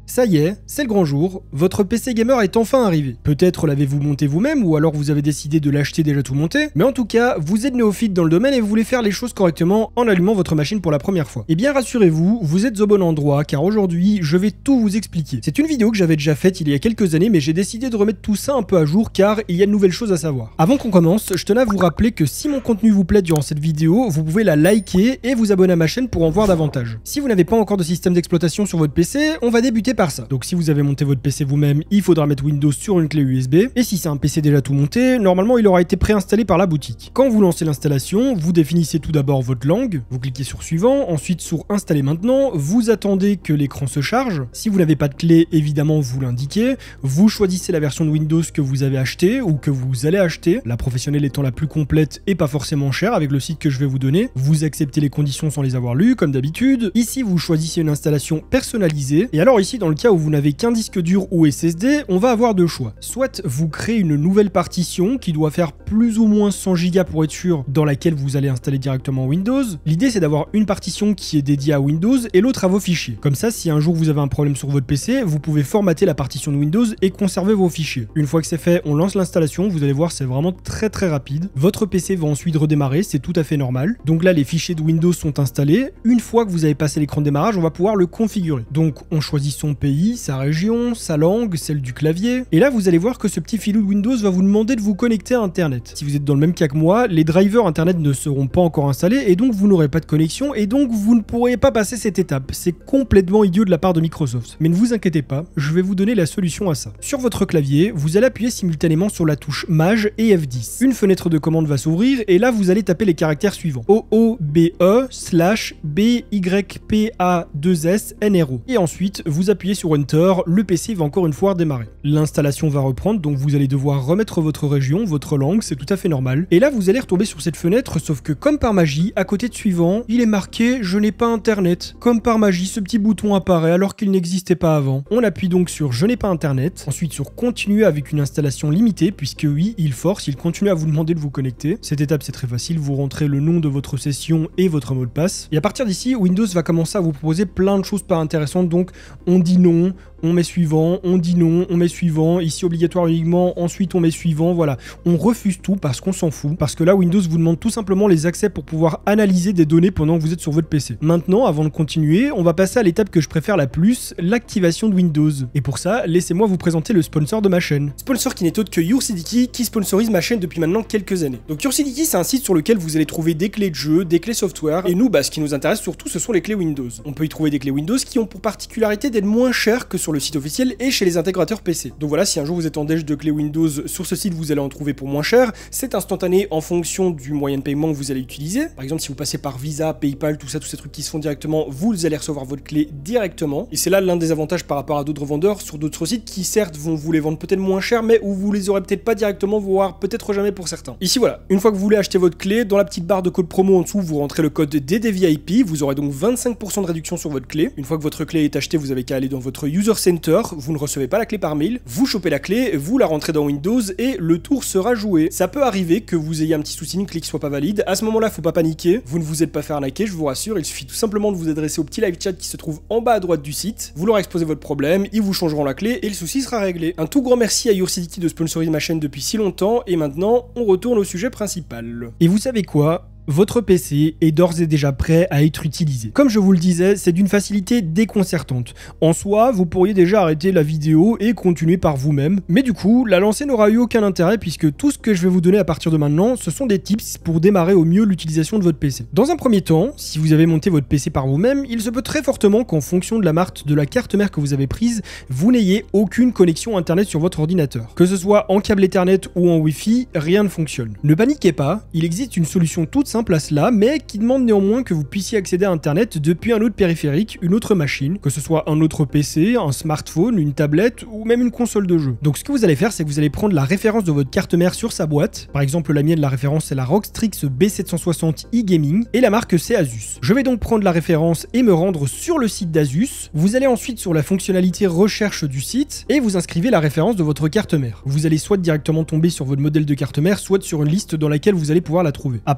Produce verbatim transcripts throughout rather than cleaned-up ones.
Ça y est, c'est le grand jour, votre P C gamer est enfin arrivé. Peut-être l'avez-vous monté vous-même ou alors vous avez décidé de l'acheter déjà tout monté, mais en tout cas, vous êtes néophyte dans le domaine et vous voulez faire les choses correctement en allumant votre machine pour la première fois. Eh bien rassurez-vous, vous êtes au bon endroit car aujourd'hui, je vais tout vous expliquer. C'est une vidéo que j'avais déjà faite il y a quelques années mais j'ai décidé de remettre tout ça un peu à jour car il y a de nouvelles choses à savoir. Avant qu'on commence, je tenais à vous rappeler que si mon contenu vous plaît durant cette vidéo, vous pouvez la liker et vous abonner à ma chaîne pour en voir davantage. Si vous n'avez pas encore de système d'exploitation sur votre P C, on va débuter par ça. Donc si vous avez monté votre P C vous-même, il faudra mettre Windows sur une clé U S B. Et si c'est un P C déjà tout monté, normalement il aura été préinstallé par la boutique. Quand vous lancez l'installation, vous définissez tout d'abord votre langue, vous cliquez sur suivant, ensuite sur installer maintenant, vous attendez que l'écran se charge. Si vous n'avez pas de clé, évidemment vous l'indiquez. Vous choisissez la version de Windows que vous avez achetée ou que vous allez acheter, la professionnelle étant la plus complète et pas forcément chère avec le site que je vais vous donner. Vous acceptez les conditions sans les avoir lues comme d'habitude. Ici vous choisissez une installation personnalisée. Et alors ici dans le cas où vous n'avez qu'un disque dur ou S S D, on va avoir deux choix. Soit vous créez une nouvelle partition qui doit faire plus ou moins cent gigas pour être sûr, dans laquelle vous allez installer directement Windows. L'idée c'est d'avoir une partition qui est dédiée à Windows et l'autre à vos fichiers. Comme ça, si un jour vous avez un problème sur votre P C, vous pouvez formater la partition de Windows et conserver vos fichiers. Une fois que c'est fait, on lance l'installation, vous allez voir c'est vraiment très très rapide. Votre P C va ensuite redémarrer, c'est tout à fait normal. Donc là les fichiers de Windows sont installés. Une fois que vous avez passé l'écran de démarrage, on va pouvoir le configurer. Donc on choisit son pays, sa région, sa langue, celle du clavier. Et là, vous allez voir que ce petit filou de Windows va vous demander de vous connecter à Internet. Si vous êtes dans le même cas que moi, les drivers Internet ne seront pas encore installés et donc vous n'aurez pas de connexion et donc vous ne pourrez pas passer cette étape. C'est complètement idiot de la part de Microsoft. Mais ne vous inquiétez pas, je vais vous donner la solution à ça. Sur votre clavier, vous allez appuyer simultanément sur la touche Maj et F dix. Une fenêtre de commande va s'ouvrir et là, vous allez taper les caractères suivants. O O B E slash B Y P A deux S N R O. Et ensuite, vous appuyez sur Enter, le P C va encore une fois redémarrer. L'installation va reprendre, donc vous allez devoir remettre votre région, votre langue, c'est tout à fait normal. Et là, vous allez retomber sur cette fenêtre, sauf que comme par magie, à côté de suivant, il est marqué « Je n'ai pas Internet ». Comme par magie, ce petit bouton apparaît alors qu'il n'existait pas avant. On appuie donc sur « Je n'ai pas Internet », ensuite sur « Continuer avec une installation limitée », puisque oui, il force, il continue à vous demander de vous connecter. Cette étape, c'est très facile, vous rentrez le nom de votre session et votre mot de passe. Et à partir d'ici, Windows va commencer à vous proposer plein de choses pas intéressantes, donc on dit non, on met suivant, on dit non, on met suivant, ici obligatoire uniquement, ensuite on met suivant, voilà. On refuse tout parce qu'on s'en fout, parce que là Windows vous demande tout simplement les accès pour pouvoir analyser des données pendant que vous êtes sur votre P C. Maintenant, avant de continuer, on va passer à l'étape que je préfère la plus, l'activation de Windows. Et pour ça, laissez-moi vous présenter le sponsor de ma chaîne. Sponsor qui n'est autre que YourCDKey qui sponsorise ma chaîne depuis maintenant quelques années. Donc YourCDKey, c'est un site sur lequel vous allez trouver des clés de jeu, des clés software, et nous, bah, ce qui nous intéresse surtout, ce sont les clés Windows. On peut y trouver des clés Windows qui ont pour particularité d'être moins chères que sur le site officiel et chez les intégrateurs P C. Donc voilà, si un jour vous êtes en déj de clés Windows sur ce site, vous allez en trouver pour moins cher. C'est instantané en fonction du moyen de paiement que vous allez utiliser. Par exemple, si vous passez par Visa, PayPal, tout ça, tous ces trucs qui se font directement, vous allez recevoir votre clé directement. Et c'est là l'un des avantages par rapport à d'autres vendeurs sur d'autres sites qui certes vont vous les vendre peut-être moins cher, mais où vous les aurez peut-être pas directement, voire peut-être jamais pour certains. Ici voilà, une fois que vous voulez acheter votre clé, dans la petite barre de code promo en dessous, vous rentrez le code D D V I P, vous aurez donc vingt-cinq pour cent de réduction sur votre clé. Une fois que votre clé est achetée, vous avez qu'à aller dans votre User Center, vous ne recevez pas la clé par mail, vous chopez la clé, vous la rentrez dans Windows et le tour sera joué. Ça peut arriver que vous ayez un petit souci, une clé qui soit pas valide. À ce moment-là, faut pas paniquer, vous ne vous êtes pas fait arnaquer, je vous rassure, il suffit tout simplement de vous adresser au petit live chat qui se trouve en bas à droite du site. Vous leur exposez votre problème, ils vous changeront la clé et le souci sera réglé. Un tout grand merci à YourCDKey de sponsoriser ma chaîne depuis si longtemps et maintenant, on retourne au sujet principal. Et vous savez quoi ? Votre P C est d'ores et déjà prêt à être utilisé. Comme je vous le disais, c'est d'une facilité déconcertante. En soi, vous pourriez déjà arrêter la vidéo et continuer par vous-même, mais du coup, la lancer n'aura eu aucun intérêt puisque tout ce que je vais vous donner à partir de maintenant, ce sont des tips pour démarrer au mieux l'utilisation de votre P C. Dans un premier temps, si vous avez monté votre P C par vous-même, il se peut très fortement qu'en fonction de la marque de la carte mère que vous avez prise, vous n'ayez aucune connexion internet sur votre ordinateur. Que ce soit en câble Ethernet ou en Wi-Fi, rien ne fonctionne. Ne paniquez pas, il existe une solution toute simple à cela, mais qui demande néanmoins que vous puissiez accéder à Internet depuis un autre périphérique, une autre machine, que ce soit un autre P C, un smartphone, une tablette ou même une console de jeu. Donc ce que vous allez faire, c'est que vous allez prendre la référence de votre carte mère sur sa boîte. Par exemple, la mienne, la référence, c'est la ROG Strix B sept cent soixante e-Gaming et la marque c'est Asus. Je vais donc prendre la référence et me rendre sur le site d'Asus. Vous allez ensuite sur la fonctionnalité recherche du site et vous inscrivez la référence de votre carte mère. Vous allez soit directement tomber sur votre modèle de carte mère, soit sur une liste dans laquelle vous allez pouvoir la trouver. À partir d'ici,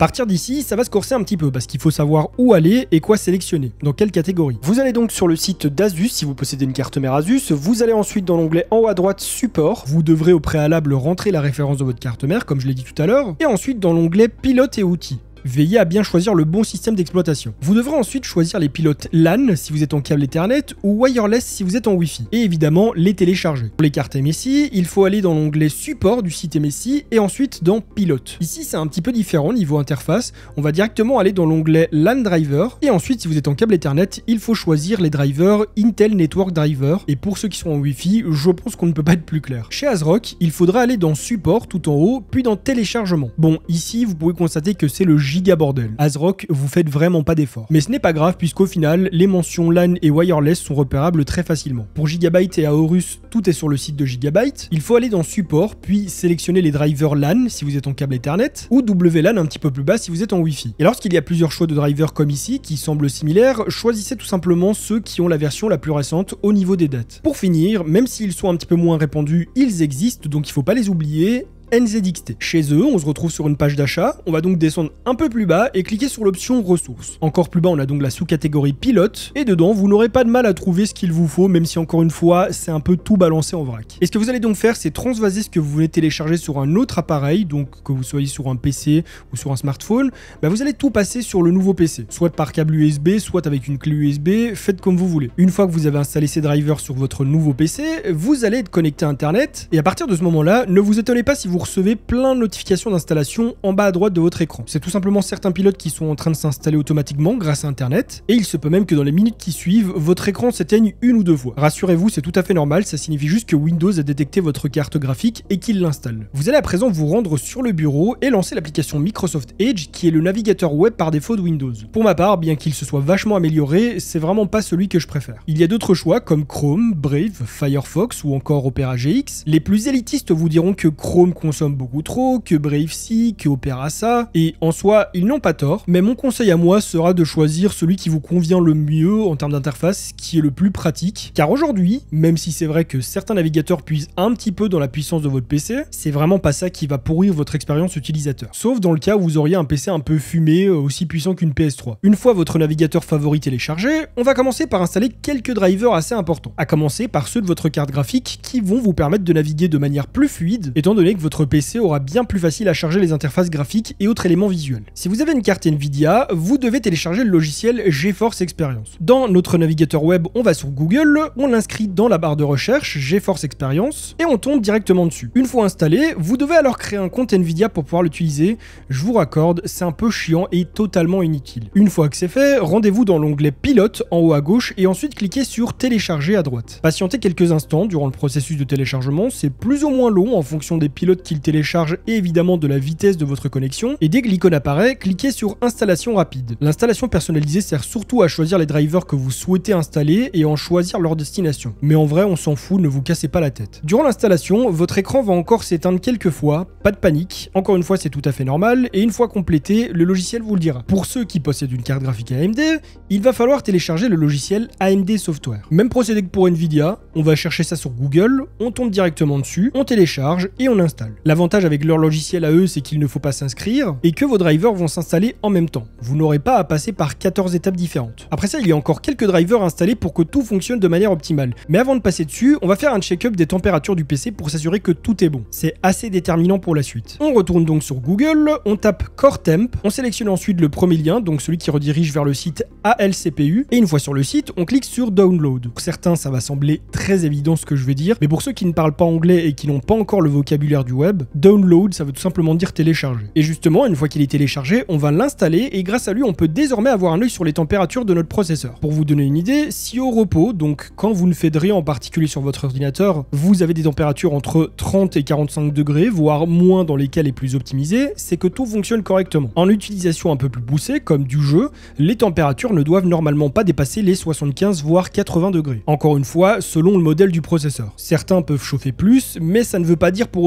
Ici, ça va se corser un petit peu parce qu'il faut savoir où aller et quoi sélectionner, dans quelle catégorie. Vous allez donc sur le site d'Asus si vous possédez une carte mère Asus, vous allez ensuite dans l'onglet en haut à droite support, vous devrez au préalable rentrer la référence de votre carte mère comme je l'ai dit tout à l'heure, et ensuite dans l'onglet pilote et outils. Veillez à bien choisir le bon système d'exploitation. Vous devrez ensuite choisir les pilotes LAN si vous êtes en câble Ethernet ou wireless si vous êtes en Wi-Fi. Et évidemment, les télécharger. Pour les cartes M S I, il faut aller dans l'onglet support du site M S I et ensuite dans pilote. Ici, c'est un petit peu différent niveau interface. On va directement aller dans l'onglet LAN Driver et ensuite, si vous êtes en câble Ethernet, il faut choisir les drivers Intel Network Driver. Et pour ceux qui sont en Wi-Fi, je pense qu'on ne peut pas être plus clair. Chez ASRock, il faudra aller dans support tout en haut, puis dans téléchargement. Bon, ici, vous pouvez constater que c'est le giga bordel. ASRock, vous faites vraiment pas d'efforts. Mais ce n'est pas grave puisqu'au final, les mentions LAN et wireless sont repérables très facilement. Pour Gigabyte et Aorus, tout est sur le site de Gigabyte. Il faut aller dans support, puis sélectionner les drivers LAN si vous êt en câble Ethernet, ou W LAN un petit peu plus bas si vous êtes en Wi-Fi. Et lorsqu'il y a plusieurs choix de drivers comme ici, qui semblent similaires, choisissez tout simplement ceux qui ont la version la plus récente au niveau des dates. Pour finir, même s'ils sont un petit peu moins répandus, ils existent, donc il faut pas les oublier. N Z X T. Chez eux, on se retrouve sur une page d'achat, on va donc descendre un peu plus bas et cliquer sur l'option ressources. Encore plus bas, on a donc la sous-catégorie pilote, et dedans, vous n'aurez pas de mal à trouver ce qu'il vous faut, même si encore une fois, c'est un peu tout balancé en vrac. Et ce que vous allez donc faire, c'est transvaser ce que vous voulez télécharger sur un autre appareil, donc que vous soyez sur un P C ou sur un smartphone, bah vous allez tout passer sur le nouveau P C, soit par câble U S B, soit avec une clé U S B, faites comme vous voulez. Une fois que vous avez installé ces drivers sur votre nouveau P C, vous allez être connecté à Internet, et à partir de ce moment-là, ne vous étonnez pas si vous recevez plein de notifications d'installation en bas à droite de votre écran. C'est tout simplement certains pilotes qui sont en train de s'installer automatiquement grâce à Internet, et il se peut même que dans les minutes qui suivent, votre écran s'éteigne une ou deux fois. Rassurez-vous, c'est tout à fait normal, ça signifie juste que Windows a détecté votre carte graphique et qu'il l'installe. Vous allez à présent vous rendre sur le bureau et lancer l'application Microsoft Edge qui est le navigateur web par défaut de Windows. Pour ma part, bien qu'il se soit vachement amélioré, c'est vraiment pas celui que je préfère. Il y a d'autres choix comme Chrome, Brave, Firefox ou encore Opera G X. Les plus élitistes vous diront que Chrome consomme beaucoup trop, que Brave si, que Opera ça, et en soi, ils n'ont pas tort, mais mon conseil à moi sera de choisir celui qui vous convient le mieux en termes d'interface, qui est le plus pratique, car aujourd'hui, même si c'est vrai que certains navigateurs puisent un petit peu dans la puissance de votre P C, c'est vraiment pas ça qui va pourrir votre expérience utilisateur. Sauf dans le cas où vous auriez un P C un peu fumé, aussi puissant qu'une P S trois. Une fois votre navigateur favori téléchargé, on va commencer par installer quelques drivers assez importants, à commencer par ceux de votre carte graphique qui vont vous permettre de naviguer de manière plus fluide, étant donné que votre P C aura bien plus facile à charger les interfaces graphiques et autres éléments visuels. Si vous avez une carte Nvidia, vous devez télécharger le logiciel GeForce Experience. Dans notre navigateur web, on va sur Google, on l'inscrit dans la barre de recherche GeForce Experience et on tombe directement dessus. Une fois installé, vous devez alors créer un compte Nvidia pour pouvoir l'utiliser. Je vous raccorde, c'est un peu chiant et totalement inutile. Une fois que c'est fait, rendez-vous dans l'onglet Pilote en haut à gauche et ensuite cliquez sur Télécharger à droite. Patientez quelques instants durant le processus de téléchargement, c'est plus ou moins long en fonction des pilotes qu'il télécharge et évidemment de la vitesse de votre connexion, et dès que l'icône apparaît, cliquez sur Installation rapide. L'installation personnalisée sert surtout à choisir les drivers que vous souhaitez installer et en choisir leur destination. Mais en vrai, on s'en fout, ne vous cassez pas la tête. Durant l'installation, votre écran va encore s'éteindre quelques fois, pas de panique, encore une fois c'est tout à fait normal, et une fois complété, le logiciel vous le dira. Pour ceux qui possèdent une carte graphique A M D, il va falloir télécharger le logiciel A M D Software. Même procédé que pour Nvidia, on va chercher ça sur Google, on tombe directement dessus, on télécharge et on installe. L'avantage avec leur logiciel à eux, c'est qu'il ne faut pas s'inscrire et que vos drivers vont s'installer en même temps. Vous n'aurez pas à passer par quatorze étapes différentes. Après ça, il y a encore quelques drivers installés pour que tout fonctionne de manière optimale. Mais avant de passer dessus, on va faire un check-up des températures du P C pour s'assurer que tout est bon. C'est assez déterminant pour la suite. On retourne donc sur Google, on tape Core Temp, on sélectionne ensuite le premier lien, donc celui qui redirige vers le site A L C P U, et une fois sur le site, on clique sur Download. Pour certains, ça va sembler très évident ce que je vais dire, mais pour ceux qui ne parlent pas anglais et qui n'ont pas encore le vocabulaire du web, Download, ça veut tout simplement dire télécharger. Et justement, une fois qu'il est téléchargé, on va l'installer et grâce à lui, on peut désormais avoir un œil sur les températures de notre processeur. Pour vous donner une idée, si au repos, donc quand vous ne faites rien en particulier sur votre ordinateur, vous avez des températures entre trente et quarante-cinq degrés, voire moins dans les cas les plus optimisés, c'est que tout fonctionne correctement. En utilisation un peu plus poussée, comme du jeu, les températures ne doivent normalement pas dépasser les soixante-quinze voire quatre-vingts degrés. Encore une fois, selon le modèle du processeur. Certains peuvent chauffer plus, mais ça ne veut pas dire pour autant que c'est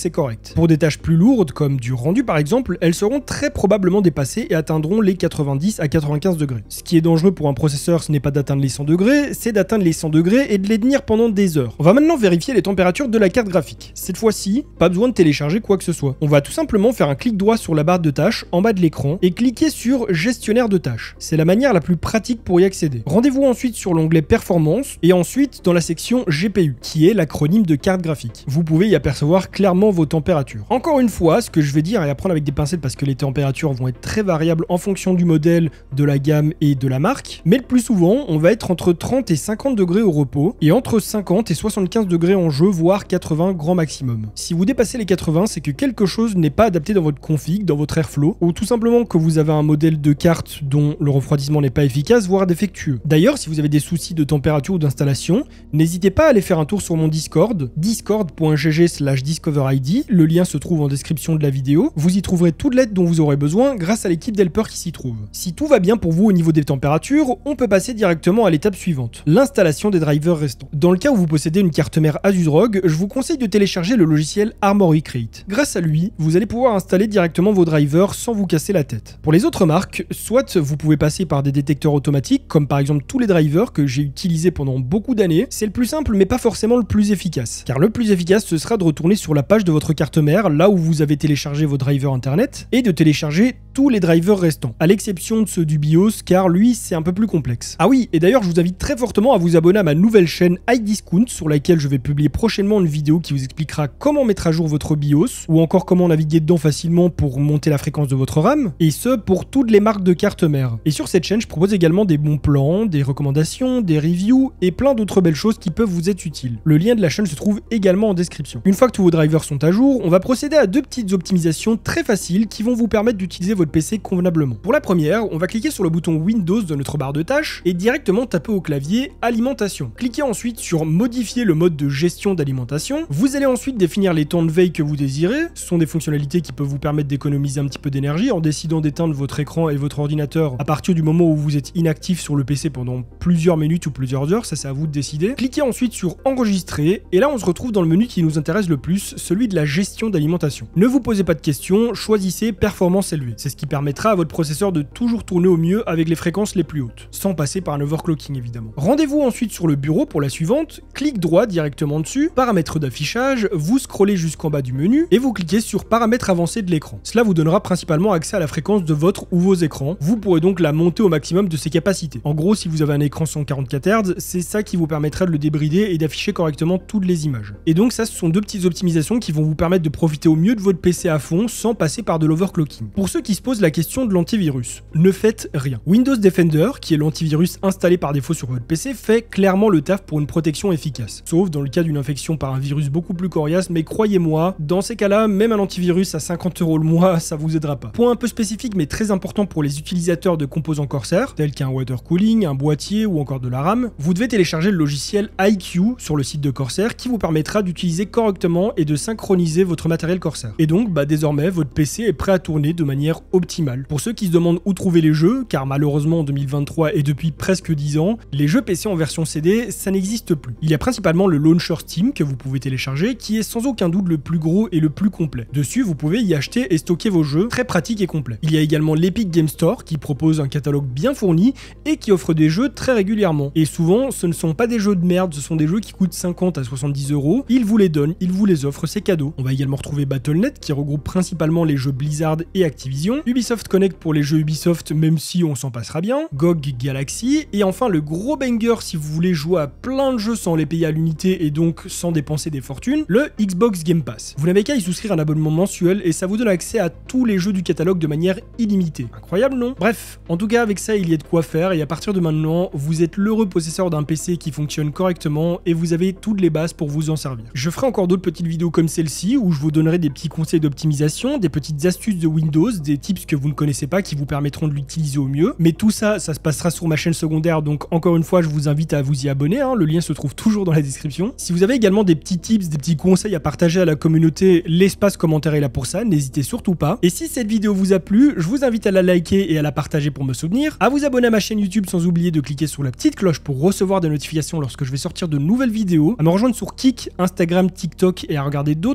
c'est correct. Pour des tâches plus lourdes, comme du rendu par exemple, elles seront très probablement dépassées et atteindront les quatre-vingt-dix à quatre-vingt-quinze degrés. Ce qui est dangereux pour un processeur, ce n'est pas d'atteindre les cent degrés, c'est d'atteindre les cent degrés et de les tenir pendant des heures. On va maintenant vérifier les températures de la carte graphique. Cette fois-ci, pas besoin de télécharger quoi que ce soit. On va tout simplement faire un clic droit sur la barre de tâches en bas de l'écran et cliquer sur gestionnaire de tâches. C'est la manière la plus pratique pour y accéder. Rendez-vous ensuite sur l'onglet performance et ensuite dans la section G P U, qui est l'acronyme de carte graphique. Vous pouvez y apercevoir clairement vos températures. Encore une fois, ce que je vais dire et à prendre avec des pincettes parce que les températures vont être très variables en fonction du modèle, de la gamme et de la marque, mais le plus souvent, on va être entre trente et cinquante degrés au repos et entre cinquante et soixante-quinze degrés en jeu, voire quatre-vingts grand maximum. Si vous dépassez les quatre-vingts, c'est que quelque chose n'est pas adapté dans votre config, dans votre airflow, ou tout simplement que vous avez un modèle de carte dont le refroidissement n'est pas efficace, voire défectueux. D'ailleurs, si vous avez des soucis de température ou d'installation, n'hésitez pas à aller faire un tour sur mon Discord, discord point g g slash discover i d, le lien se trouve en description de la vidéo. Vous y trouverez toute l'aide dont vous aurez besoin grâce à l'équipe d'helpers qui s'y trouve. Si tout va bien pour vous au niveau des températures, on peut passer directement à l'étape suivante, l'installation des drivers restants. Dans le cas où vous possédez une carte mère Asus R O G, je vous conseille de télécharger le logiciel Armoury Crate. Grâce à lui, vous allez pouvoir installer directement vos drivers sans vous casser la tête. Pour les autres marques, soit vous pouvez passer par des détecteurs automatiques, comme par exemple tous les drivers que j'ai utilisés pendant beaucoup d'années. C'est le plus simple mais pas forcément le plus efficace. Car le plus efficace, ce sera de retourner sur la page de votre carte mère, là où vous avez téléchargé vos drivers internet, et de télécharger tous les drivers restants, à l'exception de ceux du BIOS, car lui c'est un peu plus complexe. Ah oui, et d'ailleurs je vous invite très fortement à vous abonner à ma nouvelle chaîne iDiscount, sur laquelle je vais publier prochainement une vidéo qui vous expliquera comment mettre à jour votre BIOS, ou encore comment naviguer dedans facilement pour monter la fréquence de votre RAM, et ce pour toutes les marques de cartes mère. Et sur cette chaîne, je propose également des bons plans, des recommandations, des reviews, et plein d'autres belles choses qui peuvent vous être utiles. Le lien de la chaîne se trouve également en description. Une fois que tous vos drivers sont à jour, on va procéder à deux petites optimisations très faciles qui vont vous permettre d'utiliser votre P C convenablement. Pour la première, on va cliquer sur le bouton Windows de notre barre de tâches et directement taper au clavier Alimentation. Cliquez ensuite sur Modifier le mode de gestion d'alimentation. Vous allez ensuite définir les temps de veille que vous désirez. Ce sont des fonctionnalités qui peuvent vous permettre d'économiser un petit peu d'énergie en décidant d'éteindre votre écran et votre ordinateur à partir du moment où vous êtes inactif sur le P C pendant plusieurs minutes ou plusieurs heures, ça c'est à vous de décider. Cliquez ensuite sur Enregistrer et là on se retrouve dans le menu qui nous intéresse le plus, celui de la gestion d'alimentation. Ne vous posez pas de questions, choisissez performance élevée. C'est ce qui permettra à votre processeur de toujours tourner au mieux avec les fréquences les plus hautes, sans passer par un overclocking évidemment. Rendez-vous ensuite sur le bureau pour la suivante, clic droit directement dessus, paramètres d'affichage, vous scrollez jusqu'en bas du menu et vous cliquez sur paramètres avancés de l'écran. Cela vous donnera principalement accès à la fréquence de votre ou vos écrans. Vous pourrez donc la monter au maximum de ses capacités. En gros, si vous avez un écran cent quarante-quatre hertz, c'est ça qui vous permettra de le débrider et d'afficher correctement toutes les images. Et donc ça, ce sont deux petites optimisations qui vont vous permettre de profiter au mieux de votre P C à fond sans passer par de l'overclocking. Pour ceux qui se posent la question de l'antivirus, ne faites rien. Windows Defender, qui est l'antivirus installé par défaut sur votre P C, fait clairement le taf pour une protection efficace. Sauf dans le cas d'une infection par un virus beaucoup plus coriace, mais croyez-moi, dans ces cas-là, même un antivirus à cinquante euros le mois, ça vous aidera pas. Point un peu spécifique mais très important pour les utilisateurs de composants Corsair, tels qu'un water cooling, un boîtier ou encore de la RAM, vous devez télécharger le logiciel I Q sur le site de Corsair qui vous permettra d'utiliser correctement et de synchroniser votre matériel Corsair. Et donc, bah désormais, votre P C est prêt à tourner de manière optimale. Pour ceux qui se demandent où trouver les jeux, car malheureusement en deux mille vingt-trois et depuis presque dix ans, les jeux P C en version C D, ça n'existe plus. Il y a principalement le launcher Steam que vous pouvez télécharger, qui est sans aucun doute le plus gros et le plus complet. Dessus, vous pouvez y acheter et stocker vos jeux, très pratique et complet. Il y a également l'Epic Game Store qui propose un catalogue bien fourni et qui offre des jeux très régulièrement. Et souvent, ce ne sont pas des jeux de merde, ce sont des jeux qui coûtent cinquante à soixante-dix euros. Ils vous les donnent, ils vous les offrent, c'est cadeau. On va également retrouver Battle point net qui regroupe principalement les jeux Blizzard et Activision, Ubisoft Connect pour les jeux Ubisoft même si on s'en passera bien, G O G Galaxy, et enfin le gros banger si vous voulez jouer à plein de jeux sans les payer à l'unité et donc sans dépenser des fortunes, le Xbox Game Pass. Vous n'avez qu'à y souscrire un abonnement mensuel et ça vous donne accès à tous les jeux du catalogue de manière illimitée. Incroyable, non? Bref, en tout cas avec ça il y a de quoi faire et à partir de maintenant, vous êtes l'heureux possesseur d'un P C qui fonctionne correctement et vous avez toutes les bases pour vous en servir. Je ferai encore d'autres petites vidéos comme celle-ci où je vous donnerai des petits conseils d'optimisation, des petites astuces de Windows, des tips que vous ne connaissez pas qui vous permettront de l'utiliser au mieux. Mais tout ça, ça se passera sur ma chaîne secondaire, donc encore une fois, je vous invite à vous y abonner, hein. Le lien se trouve toujours dans la description. Si vous avez également des petits tips, des petits conseils à partager à la communauté, l'espace commentaire est là pour ça, n'hésitez surtout pas. Et si cette vidéo vous a plu, je vous invite à la liker et à la partager pour me soutenir, à vous abonner à ma chaîne YouTube sans oublier de cliquer sur la petite cloche pour recevoir des notifications lorsque je vais sortir de nouvelles vidéos, à me rejoindre sur Kik, Instagram, TikTok et à regarder d'autres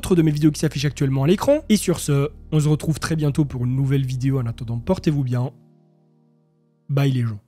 autre de mes vidéos qui s'affiche actuellement à l'écran. Et sur ce, on se retrouve très bientôt pour une nouvelle vidéo. En attendant, portez-vous bien. Bye les gens.